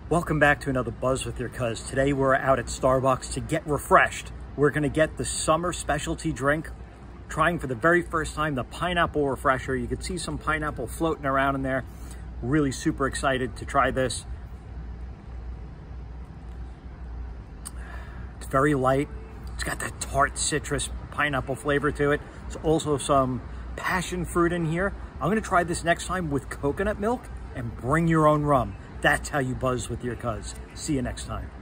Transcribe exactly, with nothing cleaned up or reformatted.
Welcome back to another Buzz with your cuz. Today we're out at Starbucks to get refreshed. We're gonna get the summer specialty drink, trying for the very first time the pineapple refresher. You can see some pineapple floating around in there. Really super excited to try this. It's very light. It's got that tart citrus pineapple flavor to it. There's also some passion fruit in here. I'm gonna try this next time with coconut milk and bring your own rum. That's how you buzz with your cuz. See you next time.